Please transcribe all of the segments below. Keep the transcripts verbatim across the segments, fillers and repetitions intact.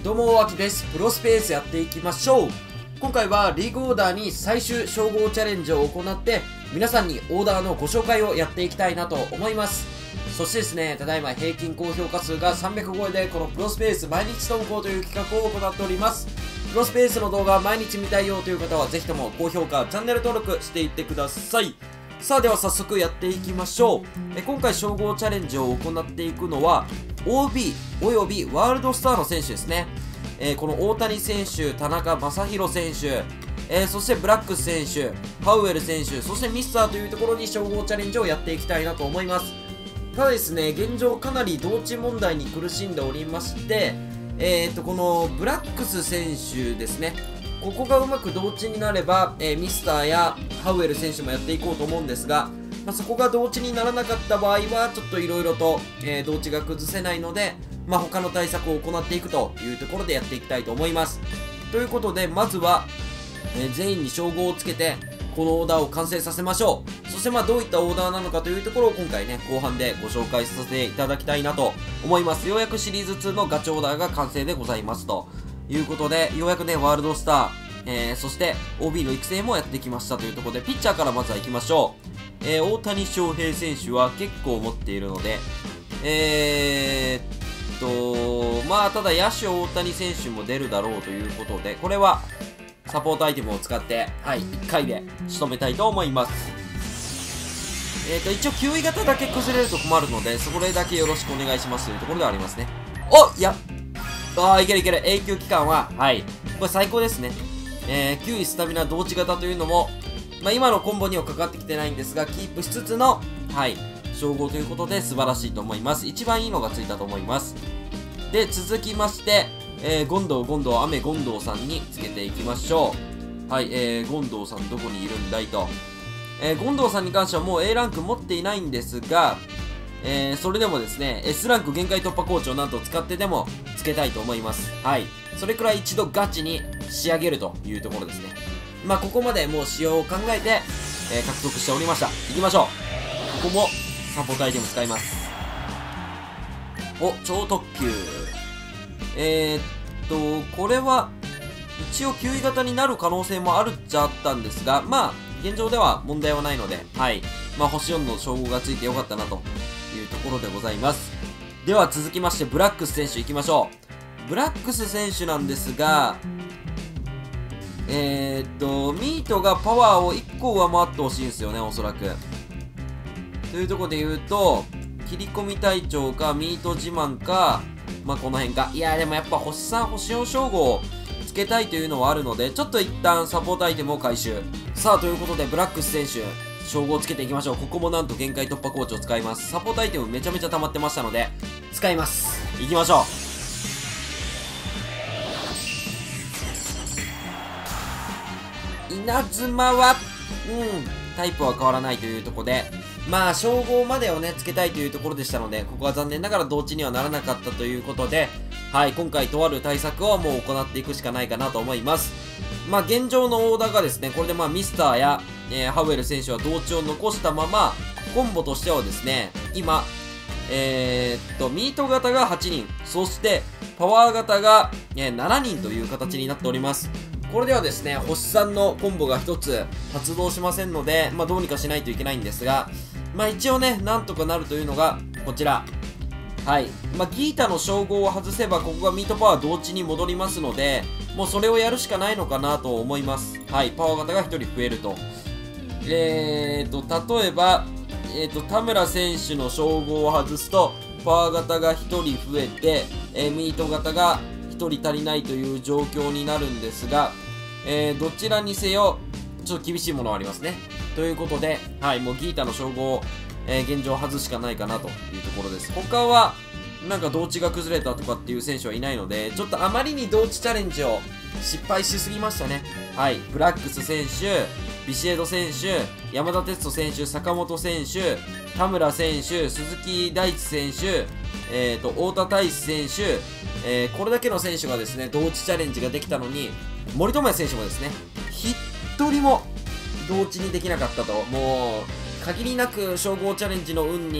どうも、わきです。プロスペースやっていきましょう。今回はリーグオーダーに最終称号チャレンジを行って、皆さんにオーダーのご紹介をやっていきたいなと思います。そしてですね、ただいま平均高評価数がさんびゃく超えで、このプロスペース毎日投稿という企画を行っております。プロスペースの動画毎日見たいよという方は、ぜひとも高評価、チャンネル登録していってください。さあ、では早速やっていきましょう。え今回称号チャレンジを行っていくのは、オービー およびワールドスターの選手ですね。えー、この大谷選手、田中将大選手、えー、そしてブラックス選手、パウエル選手、そしてミスターというところに称号チャレンジをやっていきたいなと思います。ただですね、現状かなり同値問題に苦しんでおりまして、えーと、このブラックス選手ですね、ここがうまく同値になれば、えー、ミスターやパウエル選手もやっていこうと思うんですが、まあ、そこが同値にならなかった場合は、ちょっといろいろと、えー、同値が崩せないので、まあ、他の対策を行っていくというところでやっていきたいと思います。ということで、まずは、えー、全員に称号をつけて、このオーダーを完成させましょう。そしてまあどういったオーダーなのかというところを今回ね、後半でご紹介させていただきたいなと思います。ようやくシリーズツーのガチオーダーが完成でございますということで、ようやくね、ワールドスター、えー、そして オービー の育成もやってきましたというところで、ピッチャーからまずは行きましょう。えー、大谷翔平選手は結構持っているので、えーっと、まあただ野手大谷選手も出るだろうということで、これはサポートアイテムを使って、はい、いっかいで仕留めたいと思います。えーと、一応きゅうい型だけ崩れると困るので、それだけよろしくお願いしますというところではありますね。おいやあー、いけるいける。永久期間は、はい。これ最高ですね。えー、きゅういスタミナ同値型というのも、まあ、今のコンボにはかかってきてないんですが、キープしつつの、はい、称号ということで素晴らしいと思います。一番いいのがついたと思います。で、続きまして、えー、ゴンドウ、ゴンドウ、雨、ゴンドウさんにつけていきましょう。はい、えー、ゴンドウさんどこにいるんだいと。えー、ゴンドウさんに関してはもう エー ランク持っていないんですが、えー、それでもですね、エス ランク限界突破コーチをなんと使ってでもつけたいと思います。はい。それくらい一度ガチに仕上げるというところですね。まあ、ここまでもう仕様を考えて、えー、獲得しておりました。行きましょう。ここもサポートアイテム使います。お、超特急。えー、っと、これは、一応きゅうい型になる可能性もあるっちゃあったんですが、まあ、現状では問題はないので、はい。まあ、星よんの称号がついてよかったなというところでございます。では続きまして、ブラックス選手行きましょう。ブラックス選手なんですが、えー、っと、ミートがパワーをいっこ上回ってほしいんですよね、おそらく。というところで言うと、切り込み隊長か、ミート自慢か、まあ、この辺か。いや、でもやっぱ星さん、星よん称号をつけたいというのはあるので、ちょっと一旦サポートアイテムを回収。さあ、ということで、ブラックス選手、称号をつけていきましょう。ここもなんと限界突破コーチを使います。サポートアイテムめちゃめちゃ溜まってましたので、使います。いきましょう。稲妻は、うん、タイプは変わらないというところで、まあ、称号までをね、つけたいというところでしたので、ここは残念ながら同値にはならなかったということで、はい、今回とある対策をもう行っていくしかないかなと思います。まあ、現状のオーダーがですね、これでまあ、ミスターや、えー、ハウエル選手は同値を残したまま、コンボとしてはですね、今、えー、っと、ミート型がはちにん、そして、パワー型が、えー、しちにんという形になっております。これではですね、星さんのコンボがひとつ発動しませんので、まあ、どうにかしないといけないんですが、まあ、一応ね、なんとかなるというのが、こちら。はい。まあ、ギータの称号を外せば、ここがミートパワー同値に戻りますので、もうそれをやるしかないのかなと思います。はい。パワー型がひとり増えると。えーと、例えば、えーと、田村選手の称号を外すと、パワー型がひとり増えて、えー、ミート型がひとり足りないという状況になるんですが、えー、どちらにせよ、ちょっと厳しいものはありますね。ということで、はい、もうギータの称号を、えー、現状外すしかないかなというところです。他は、なんか同値が崩れたとかっていう選手はいないので、ちょっとあまりに同値チャレンジを失敗しすぎましたね。はい、ブラックス選手、ビシエド選手、山田哲人選手、坂本選手、田村選手、鈴木大地選手、えーと、太田大志選手、えー、これだけの選手がですね、同値チャレンジができたのに、森友哉選手もですね、一人も同値にできなかったと。もう、限りなく称号チャレンジの運に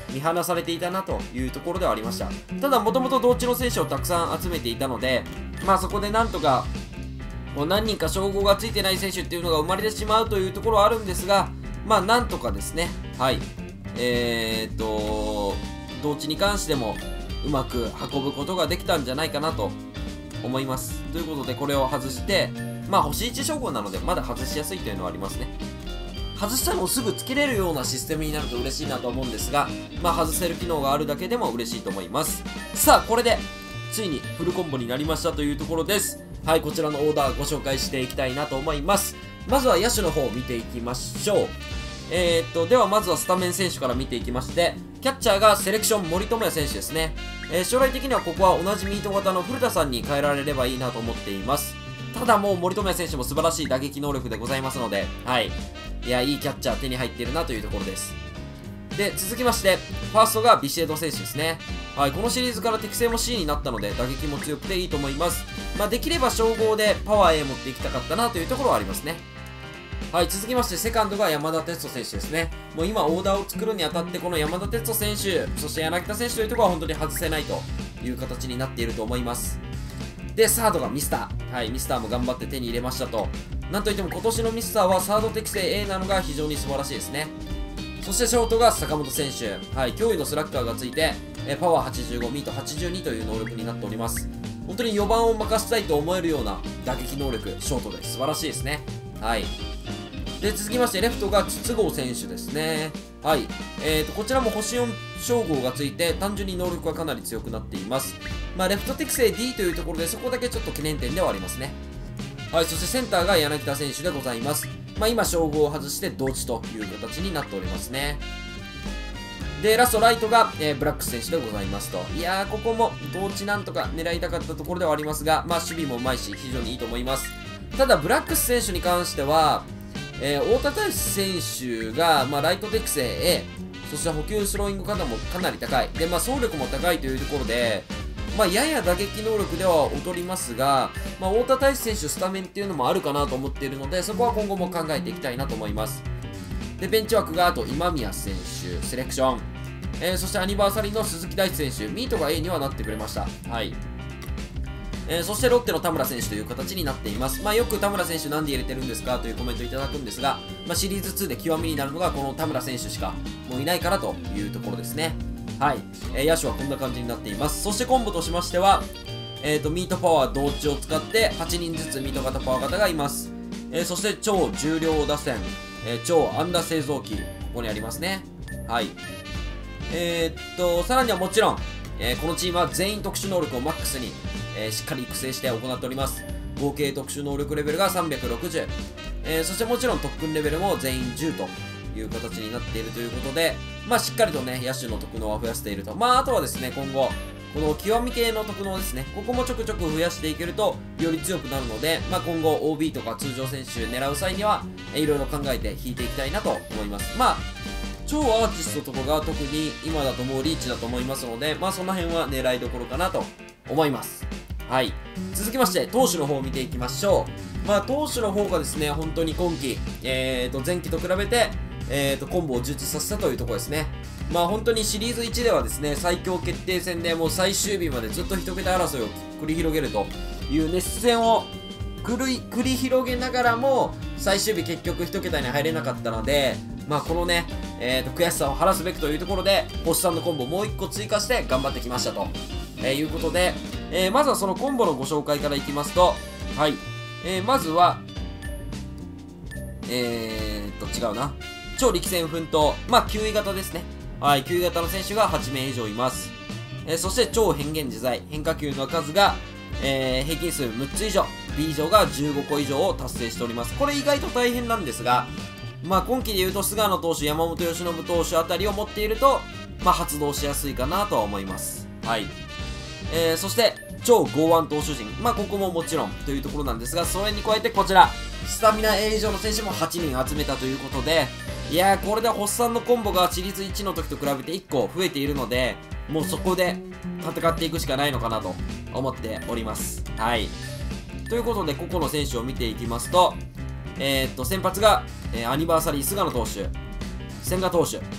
見放されていたなというところではありました。ただ、もともと同地の選手をたくさん集めていたので、まあそこでなんとか、こう何人か称号がついてない選手っていうのが生まれてしまうというところはあるんですが、まあなんとかですね、はい、えー、っと、同地に関してもうまく運ぶことができたんじゃないかなと思います。ということで、これを外して、まあ星いち称号なので、まだ外しやすいというのはありますね。外したのをすぐつけれるようなシステムになると嬉しいなと思うんですが、まあ外せる機能があるだけでも嬉しいと思います。さあ、これで、ついにフルコンボになりましたというところです。はい、こちらのオーダーご紹介していきたいなと思います。まずは野手の方を見ていきましょう。えーっと、ではまずはスタメン選手から見ていきまして、キャッチャーがセレクション森友哉選手ですね。えー、将来的にはここは同じミート型の古田さんに変えられればいいなと思っています。ただもう森友哉選手も素晴らしい打撃能力でございますので、はい。いや、いいキャッチャー手に入っているなというところです。で、続きまして、ファーストがビシエド選手ですね。はい、このシリーズから適正も シー になったので、打撃も強くていいと思います。まあ、できれば称号でパワー A 持っていきたかったなというところはありますね。はい、続きまして、セカンドが山田哲人選手ですね。もう今、オーダーを作るにあたって、この山田哲人選手、そして柳田選手というところは本当に外せないという形になっていると思います。で、サードがミスター。はい、ミスターも頑張って手に入れましたと。なんといっても今年のミスターはサード適正 A なのが非常に素晴らしいですね。そしてショートが坂本選手。はい、驚異のスラッガーがついて、えパワーはちじゅうご、ミートはちじゅうにという能力になっております。本当によばんを任せたいと思えるような打撃能力、ショートで素晴らしいですね。はい。で、続きまして、レフトが筒香選手ですね。はい。えーと、こちらも星よん称号がついて、単純に能力はかなり強くなっています。まあ、レフト適正 ディー というところで、そこだけちょっと懸念点ではありますね。はい、そしてセンターが柳田選手でございます。まあ、今、称号を外して同地という形になっておりますね。で、ラストライトが、えー、ブラックス選手でございますと。いやー、ここも同地なんとか狙いたかったところではありますが、まあ、守備もうまいし、非常にいいと思います。ただ、ブラックス選手に関しては、えー、太田大志選手が、まあ、ライト適正 A、そして補給スローイング方もかなり高い。で、まあ、走力も高いというところで、まあ、やや打撃能力では劣りますが、まあ、太田大志選手スタメンっていうのもあるかなと思っているので、そこは今後も考えていきたいなと思います。で、ベンチ枠があと今宮選手、セレクション。えー、そしてアニバーサリーの鈴木大地選手、ミートが A にはなってくれました。はい。えー、そしてロッテの田村選手という形になっています。まあ、よく田村選手なんで入れてるんですかというコメントいただくんですが、まあ、シリーズツーで極みになるのがこの田村選手しかもういないからというところですね。はい。えー、野手はこんな感じになっています。そしてコンボとしましては、えーと、ミートパワー同値を使ってはちにんずつミート型パワー型がいます。えー、そして超重量打線、えー、超安打製造機、ここにありますね。はい。えー、っと、さらにはもちろん、えー、このチームは全員特殊能力をマックスに、えー、しっかり育成して行っております。合計特殊能力レベルがさんびゃくろくじゅう。えー、そしてもちろん特訓レベルも全員じゅうという形になっているということで、まあしっかりとね、野手の特能は増やしていると。まああとはですね、今後、この極み系の特能ですね、ここもちょくちょく増やしていけると、より強くなるので、まあ今後 オービー とか通常選手狙う際には、えー、いろいろ考えて引いていきたいなと思います。まあ、超アーティストとかが特に今だともうリーチだと思いますので、まあその辺は狙いどころかなと思います。はい。続きまして、投手の方を見ていきましょう。まあ投手の方がですね、本当に今季、えーと、前期と比べて、えーと、コンボを充実させたというところですね。まあ本当にシリーズいちではですね、最強決定戦でもう最終日までずっと一桁争いを繰り広げるという熱戦を繰り、繰り広げながらも、最終日結局一桁に入れなかったので、まあこのね、えーと、悔しさを晴らすべくというところで、星さんのコンボもういっこ追加して頑張ってきましたと、えー、いうことで、えー、まずはそのコンボのご紹介からいきますと、はい。えー、まずは、えーっと、違うな。超力戦奮闘。まあ、きゅうい型ですね。はい、きゅうい型の選手がはちめい以上います。えー、そして超変幻自在。変化球の数が、えー、平均数むっつ以上。B 以上がじゅうごこ以上を達成しております。これ意外と大変なんですが、まあ、今季で言うと菅野投手、山本由伸投手あたりを持っていると、まあ、発動しやすいかなとは思います。はい。えー、そして、超剛腕投手陣。まあ、ここももちろんというところなんですが、それに加えてこちら、スタミナ A 以上の選手もはちにん集めたということで、いやー、これで星さんのコンボがシリーズいちの時と比べていっこ増えているので、もうそこで戦っていくしかないのかなと思っております。はい。ということで、個々の選手を見ていきますと、えー、っと、先発が、えー、アニバーサリー菅野投手、千賀投手、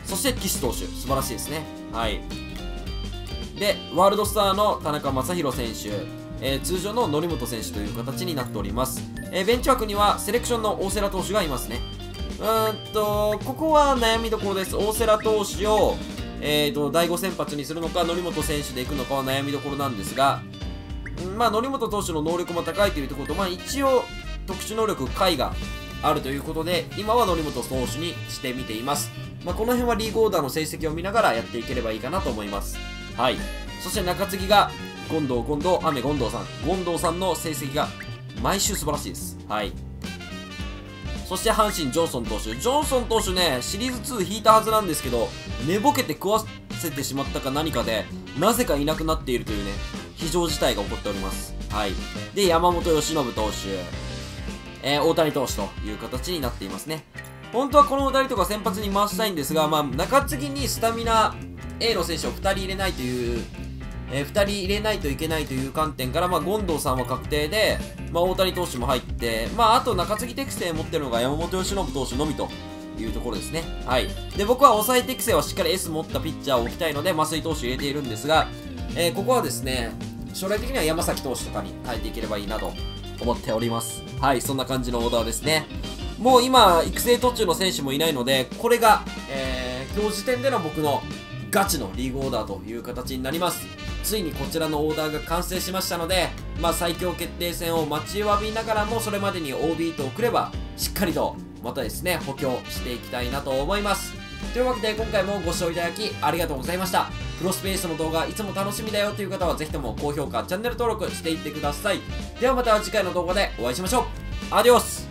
そして岸投手、素晴らしいですね。はい。で、ワールドスターの田中将大選手、えー、通常の則本選手という形になっております。えー、ベンチ枠にはセレクションの大瀬良投手がいますね。うーんと、ここは悩みどころです。大瀬良投手を、えーと、だいご先発にするのか、則本選手で行くのかは悩みどころなんですが、んまあ、則本投手の能力も高いというところと、まあ、一応、特殊能力、回があるということで、今は則本投手にしてみています。まあ、この辺はリーグオーダーの成績を見ながらやっていければいいかなと思います。はい。そして中継ぎが、権藤、権藤、雨、権藤さん。権藤さんの成績が毎週素晴らしいです。はい。そして阪神、ジョンソン投手。ジョンソン投手ね、シリーズツー引いたはずなんですけど、寝ぼけて食わせてしまったか何かで、なぜかいなくなっているというね、非常事態が起こっております。はい。で、山本由伸投手。えー、大谷投手という形になっていますね。本当はこのふたりとか先発に回したいんですが、まあ、中継ぎにスタミナ A の選手をふたり入れないという、えー、ふたり入れないといけないという観点から、まあ、権藤さんは確定で、まあ、大谷投手も入って、まあ、あと中継ぎ適正持ってるのが山本由伸投手のみというところですね。はい。で、僕は抑え適正はしっかり S 持ったピッチャーを置きたいので、増井投手入れているんですが、えー、ここはですね、将来的には山崎投手とかに変えていければいいなと思っております。はい、そんな感じのオーダーですね。もう今、育成途中の選手もいないので、これが、えー、今日時点での僕のガチのリーグオーダーという形になります。ついにこちらのオーダーが完成しましたので、まあ最強決定戦を待ちわびながらも、それまでに オービー と送れば、しっかりと、またですね、補強していきたいなと思います。というわけで、今回もご視聴いただき、ありがとうございました。プロスペースの動画いつも楽しみだよという方はぜひとも高評価、チャンネル登録していってください。ではまた次回の動画でお会いしましょう。アディオス。